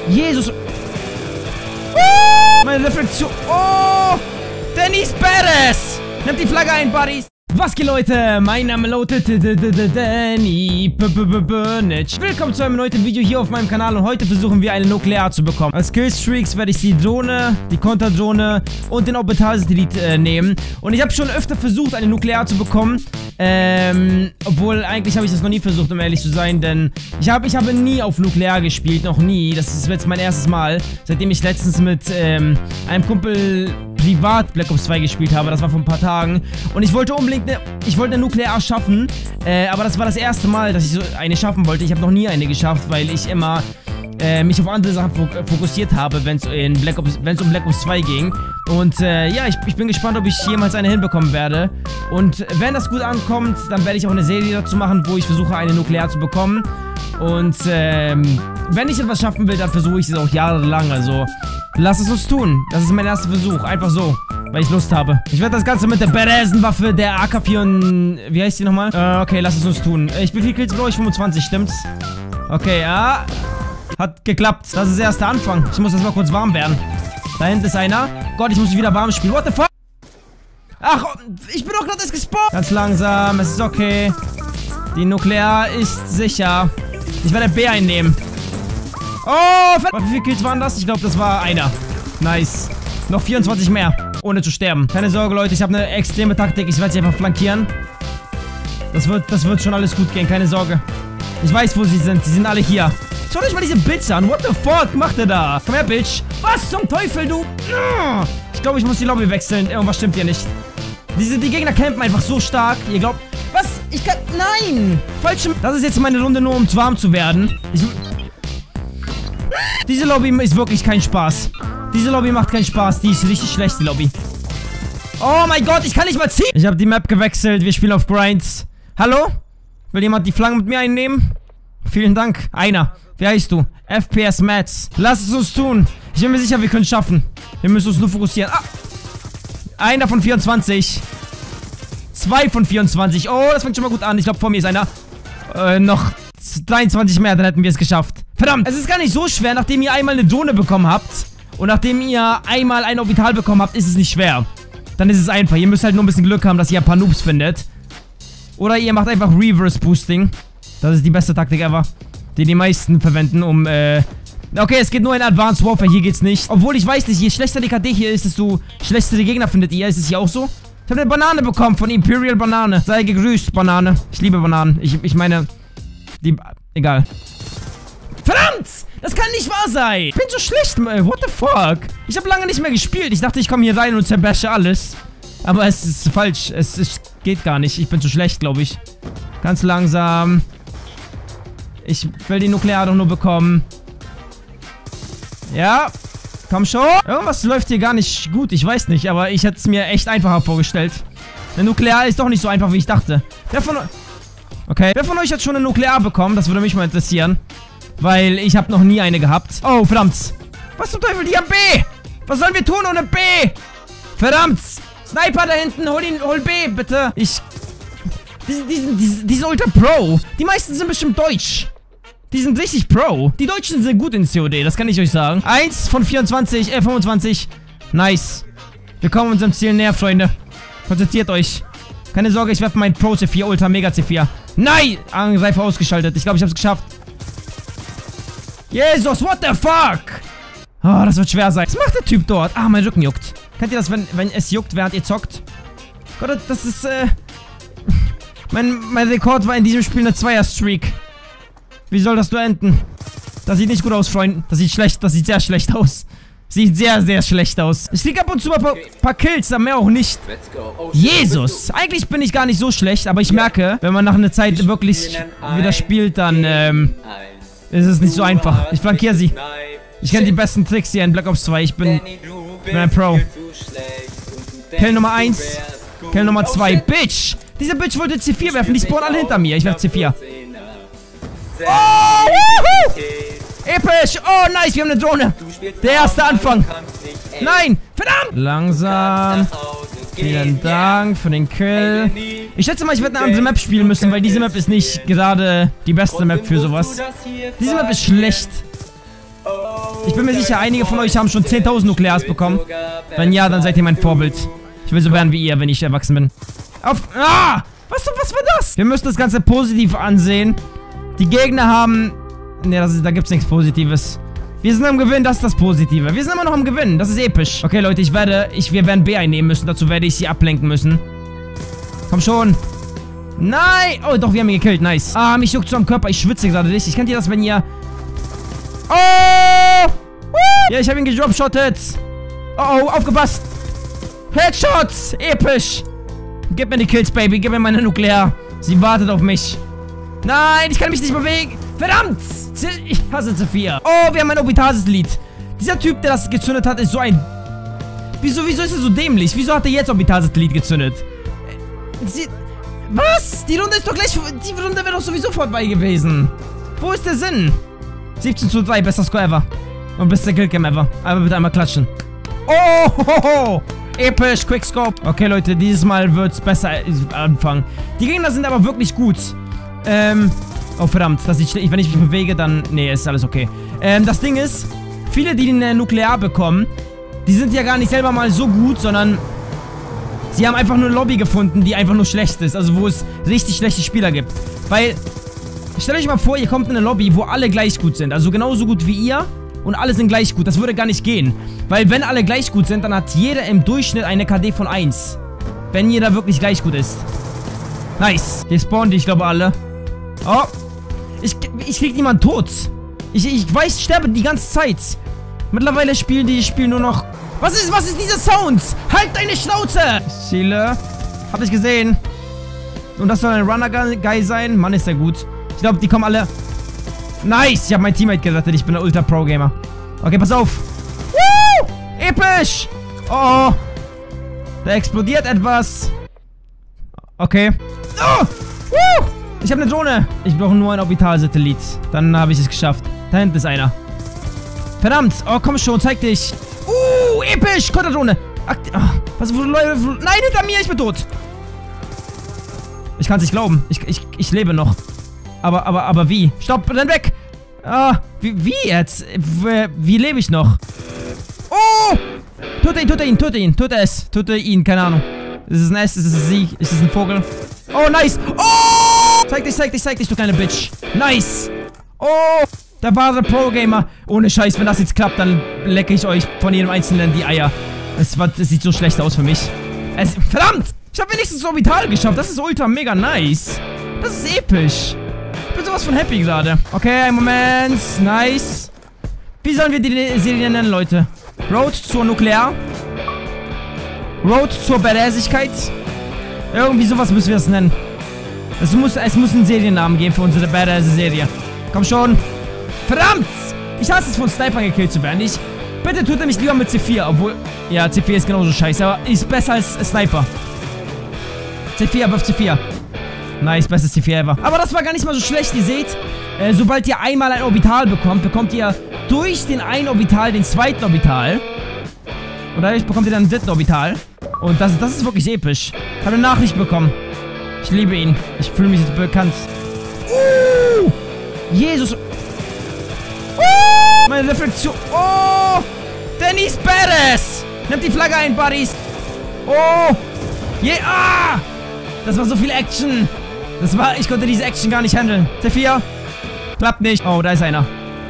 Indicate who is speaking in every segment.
Speaker 1: Jesus. Meine Reflexion. Oh! Dennis Perez! Nimmt die Flagge ein, Buddies! Was geht, Leute? Mein Name lautet Danny Burnage. Willkommen zu einem neuen Video hier auf meinem Kanal und heute versuchen wir eine Nuklear zu bekommen. Als Killstreaks werde ich die Drohne, die Konterdrohne und den Orbital-Satellit nehmen. Und ich habe schon öfter versucht, eine Nuklear zu bekommen. Obwohl, eigentlich habe ich das noch nie versucht, um ehrlich zu sein, denn ich habe nie auf Nuklear gespielt, noch nie. Das ist jetzt mein erstes Mal, seitdem ich letztens mit einem Kumpel privat Black Ops 2 gespielt habe. Das war vor ein paar Tagen. Und ich wollte unbedingt eine Nuklear schaffen, aber das war das erste Mal, dass ich so eine schaffen wollte. Ich habe noch nie eine geschafft, weil ich immer mich auf andere Sachen fokussiert habe, wenn es um Black Ops 2 ging. Und ja, ich bin gespannt, ob ich jemals eine hinbekommen werde. Und wenn das gut ankommt, dann werde ich auch eine Serie dazu machen, wo ich versuche, eine Nuklear zu bekommen. Und wenn ich etwas schaffen will, dann versuche ich es auch jahrelang. Also lass es uns tun. Das ist mein erster Versuch. Einfach so. Weil ich Lust habe. Ich werde das Ganze mit der Beresenwaffe, der AK-4 und... Wie heißt die nochmal? Okay, lass es uns tun. Wie viele Kills brauche ich? 25, stimmt's? Okay, ja. Hat geklappt. Das ist erst der Anfang. Ich muss erstmal kurz warm werden. Da hinten ist einer. Gott, ich muss mich wieder warm spielen. What the fuck? Ach, ich bin doch gerade erst gespawnt. Ganz langsam. Es ist okay. Die Nuklear ist sicher. Ich werde B einnehmen. Oh, wie viele Kills waren das? Ich glaube, das war einer. Nice. Noch 24 mehr. Ohne zu sterben. Keine Sorge, Leute. Ich habe eine extreme Taktik. Ich werde sie einfach flankieren. Das wird schon alles gut gehen. Keine Sorge. Ich weiß, wo sie sind. Sie sind alle hier. Schaut euch mal diese Bitch an. What the fuck macht er da? Komm her, Bitch. Was zum Teufel, du? Ich glaube, ich muss die Lobby wechseln. Irgendwas stimmt hier nicht. Die Gegner campen einfach so stark. Ihr glaubt... Was? Ich kann... Nein! Falsch. Das ist jetzt meine Runde nur, um warm zu werden. Diese Lobby ist wirklich kein Spaß. Diese Lobby macht keinen Spaß. Die ist richtig schlecht, die Lobby. Oh mein Gott, ich kann nicht mal ziehen. Ich habe die Map gewechselt. Wir spielen auf Grinds. Hallo? Will jemand die Flanke mit mir einnehmen? Vielen Dank. Einer. Wie heißt du? FPS Mats. Lass es uns tun. Ich bin mir sicher, wir können es schaffen. Wir müssen uns nur fokussieren. Ah! Einer von 24. 2 von 24. Oh, das fängt schon mal gut an. Ich glaube, vor mir ist einer. Noch 23 mehr, dann hätten wir es geschafft. Verdammt. Es ist gar nicht so schwer, nachdem ihr einmal eine Drohne bekommen habt. Und nachdem ihr einmal ein Orbital bekommen habt, ist es nicht schwer. Dann ist es einfach. Ihr müsst halt nur ein bisschen Glück haben, dass ihr ein paar Noobs findet. Oder ihr macht einfach Reverse Boosting. Das ist die beste Taktik ever. Die meisten verwenden, um, Okay, es geht nur in Advanced Warfare. Hier geht's nicht. Obwohl, ich weiß nicht, je schlechter die KD hier ist, desto schlechter die Gegner findet ihr. Ist es hier auch so? Ich habe eine Banane bekommen von Imperial Banane. Sei gegrüßt, Banane. Ich liebe Bananen. Ich meine... Egal. Verdammt! Das kann nicht wahr sein! Ich bin so schlecht, man. What the fuck? Ich habe lange nicht mehr gespielt. Ich dachte, ich komme hier rein und zerbashe alles. Aber es ist falsch. Es geht gar nicht. Ich bin zu schlecht, glaube ich. Ganz langsam. Ich will die Nuklear doch nur bekommen. Ja. Komm schon. Irgendwas läuft hier gar nicht gut. Ich weiß nicht, aber ich hätte es mir echt einfacher vorgestellt. Eine Nuklear ist doch nicht so einfach, wie ich dachte. Wer von euch hat schon eine Nuklear bekommen? Das würde mich mal interessieren. Weil ich habe noch nie eine gehabt. Oh, verdammt. Was zum Teufel? Die haben B. Was sollen wir tun ohne B? Verdammt. Sniper da hinten. Hol B, bitte. Diese Ultra Pro. Die meisten sind bestimmt deutsch. Die sind richtig Pro. Die Deutschen sind gut in COD, das kann ich euch sagen. 1 von 25. Nice. Wir kommen unserem Ziel näher, Freunde. Konzentriert euch. Keine Sorge, ich werfe meinen Pro C4, Ultra Mega C4. Nein! Angreifer ausgeschaltet. Ich glaube, ich habe es geschafft. Jesus, what the fuck? Oh, das wird schwer sein. Was macht der Typ dort? Ah, mein Rücken juckt. Kennt ihr das, wenn es juckt, während ihr zockt? Gott, das ist, Mein Rekord war in diesem Spiel eine Zweier-Streak. Wie soll das nur enden? Das sieht nicht gut aus, Freunde. Das sieht sehr schlecht aus. Sieht sehr, sehr schlecht aus. Ich krieg ab und zu mal ein paar Kills, aber mehr auch nicht. Jesus! Eigentlich bin ich gar nicht so schlecht, aber ich merke, wenn man nach einer Zeit wirklich wieder spielt, dann, ist es nicht so einfach. Ich flankiere sie. Ich kenne die besten Tricks hier in Black Ops 2. Ich bin ein Pro. Kill Nummer 1. Kill Nummer 2. Bitch! Diese Bitch wollte C4 werfen. Die spawnen alle hinter mir. Ich werfe C4. Oh! Woohoo! Episch! Oh, nice, wir haben eine Drohne. Der erste Anfang. Nein! Verdammt! Langsam. Vielen Dank für den Kill. Ich schätze mal, ich werde eine andere Map spielen müssen, weil diese Map ist nicht gerade die beste Map für sowas. Diese Map ist schlecht. Ich bin mir sicher, einige von euch haben schon 10.000 Nuklears bekommen. Wenn ja, dann seid ihr mein Vorbild. Ich will so werden wie ihr, wenn ich erwachsen bin. Auf... Ah! Was war das? Wir müssen das Ganze positiv ansehen. Die Gegner haben... Ne, da gibt's nichts Positives. Wir sind am Gewinn, das ist das Positive. Wir sind immer noch am Gewinn, das ist episch. Okay, Leute, wir werden B einnehmen müssen. Dazu werde ich sie ablenken müssen. Komm schon. Nein! Oh, doch, wir haben ihn gekillt, nice. Ah, mich juckt so am Körper, ich schwitze gerade richtig. Kennt ihr das, wenn ihr... Oh! Ja, ich habe ihn gedropshottet. Oh, aufgepasst. Headshots, episch. Gib mir die Kills, Baby, gib mir meine Nuklear. Sie wartet auf mich. Nein, ich kann mich nicht bewegen. Verdammt! Ich hasse C4. Oh, wir haben ein Obitasis-Lied. Dieser Typ, der das gezündet hat, ist so ein... Wieso ist er so dämlich? Wieso hat er jetzt Obitasis-Lied gezündet? Was? Die Runde ist doch gleich... Die Runde wäre doch sowieso vorbei gewesen. Wo ist der Sinn? 17:3, bester Score ever. Und bester Killcam ever. Aber bitte einmal klatschen. Oh, hoho. Episch, Quickscope. Okay, Leute, dieses Mal wird's besser anfangen. Die Gegner sind aber wirklich gut. Oh, verdammt. Das ist schlecht. Wenn ich mich bewege, dann... Nee, ist alles okay. Das Ding ist, viele, die den Nuklear bekommen, die sind ja gar nicht selber mal so gut, sondern sie haben einfach nur eine Lobby gefunden, die einfach nur schlecht ist. Also, wo es richtig schlechte Spieler gibt. Weil, stellt euch mal vor, ihr kommt in eine Lobby, wo alle gleich gut sind. Also genauso gut wie ihr. Und alle sind gleich gut. Das würde gar nicht gehen. Weil wenn alle gleich gut sind, dann hat jeder im Durchschnitt eine KD von 1. Wenn jeder wirklich gleich gut ist. Nice. Hier spawnen die, ich glaube, alle. Oh. Ich krieg niemanden tot. Ich weiß, ich sterbe die ganze Zeit. Mittlerweile spielen die Spiel nur noch... Was ist dieser Sound? Halt deine Schnauze! Ich ziele. Hab ich gesehen. Und das soll ein Runner-Guy sein. Mann, ist der gut. Ich glaube, die kommen alle... Nice! Ich habe mein Teammate gerettet. Ich bin der Ultra-Pro-Gamer. Okay, pass auf. Woo! Episch! Oh, oh. Da explodiert etwas. Okay. Oh! Woo! Ich habe eine Drohne. Ich brauche nur einen Orbital-Satellit. Dann habe ich es geschafft. Da hinten ist einer. Verdammt. Oh, komm schon. Zeig dich. Episch. Konterdrohne. Was? Nein, hinter mir. Ich bin tot. Ich kann es nicht glauben. Ich lebe noch. Aber wie? Stopp, renn weg! Wie jetzt? Wie lebe ich noch? Oh! Tut er ihn, keine Ahnung. Ist es ein S? Ist es sie? Ist es ein Vogel? Oh, nice! Oh! Zeig dich, du kleine Bitch. Nice! Oh! Da war der Pro-Gamer. Ohne Scheiß, wenn das jetzt klappt, dann lecke ich euch von jedem Einzelnen die Eier. Es sieht so schlecht aus für mich. Verdammt! Ich habe wenigstens Orbital geschafft. Das ist ultra mega nice. Das ist episch. Ich bin sowas von happy gerade. Okay, einen Moment. Nice. Wie sollen wir die Serie nennen, Leute? Road zur Nuklear. Road zur Badassigkeit. Irgendwie sowas müssen wir das nennen. Es muss einen Seriennamen geben für unsere Badass-Serie. Komm schon. Verdammt! Ich hasse es, von Snipern gekillt zu werden. Bitte tut er mich lieber mit C4, obwohl... Ja, C4 ist genauso scheiße, aber ist besser als Sniper. C4, wirf C4. Nice, bestes C4 ever. Aber das war gar nicht mal so schlecht. Ihr seht, sobald ihr einmal ein Orbital bekommt, bekommt ihr durch den einen Orbital den zweiten Orbital. Und dadurch bekommt ihr dann den dritten Orbital. Und das ist wirklich episch. Ich habe eine Nachricht bekommen. Ich liebe ihn. Ich fühle mich jetzt bekannt. Jesus. Meine Reflexion. Oh! Dennis Perez! Nimmt die Flagge ein, Buddies! Oh! Yeah! Das war so viel Action! Ich konnte diese Action gar nicht handeln. C4. Klappt nicht. Oh, da ist einer.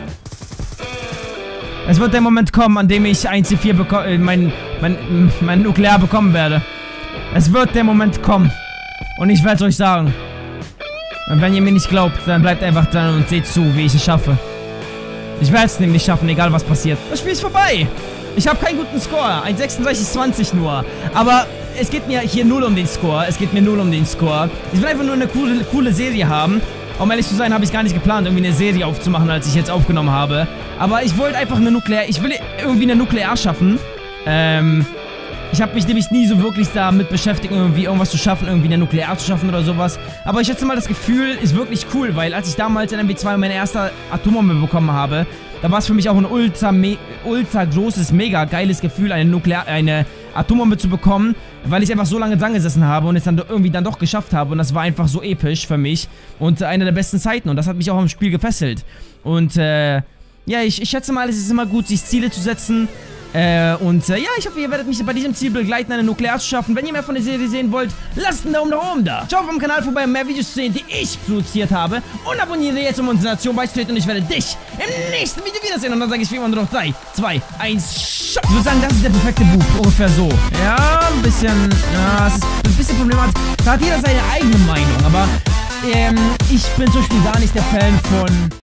Speaker 1: Es wird der Moment kommen, an dem ich ein C4 bekomme, mein Nuklear bekommen werde. Es wird der Moment kommen. Und ich werde es euch sagen. Und wenn ihr mir nicht glaubt, dann bleibt einfach dran und seht zu, wie ich es schaffe. Ich werde es nämlich schaffen, egal was passiert. Das Spiel ist vorbei. Ich habe keinen guten Score. Ein 36:20 nur. Aber es geht mir hier null um den Score. Ich will einfach nur eine coole Serie haben. Um ehrlich zu sein, habe ich gar nicht geplant, irgendwie eine Serie aufzumachen, als ich jetzt aufgenommen habe. Aber ich wollte einfach ich will irgendwie eine Nuklear schaffen. Ich habe mich nämlich nie so wirklich damit beschäftigt, irgendwie irgendwas zu schaffen, irgendwie eine Nuklear zu schaffen oder sowas. Aber ich schätze mal, das Gefühl ist wirklich cool, weil als ich damals in MW2 meine erste Atombombe bekommen habe, da war es für mich auch ein ultra großes, mega geiles Gefühl, eine Atombombe zu bekommen, weil ich einfach so lange dran gesessen habe und es dann irgendwie doch geschafft habe. Und das war einfach so episch für mich und eine der besten Zeiten. Und das hat mich auch im Spiel gefesselt. Und ja, ich schätze mal, es ist immer gut, sich Ziele zu setzen. Ja, ich hoffe, ihr werdet mich bei diesem Ziel begleiten, eine Nuklear zu schaffen. Wenn ihr mehr von der Serie sehen wollt, lasst einen Daumen nach oben da. Schaut auf meinem Kanal vorbei, um mehr Videos zu sehen, die ich produziert habe. Und abonniere jetzt, um unsere Nation beizutreten. Und ich werde dich im nächsten Video wiedersehen. Und dann sage ich wie immer nur noch 3, 2, 1, Shop. Ich würde sagen, das ist der perfekte Buch. Ungefähr so. Ja, ein bisschen, ja, es ist ein bisschen problematisch. Da hat jeder seine eigene Meinung. Aber, ich bin zum Beispiel gar nicht der Fan von...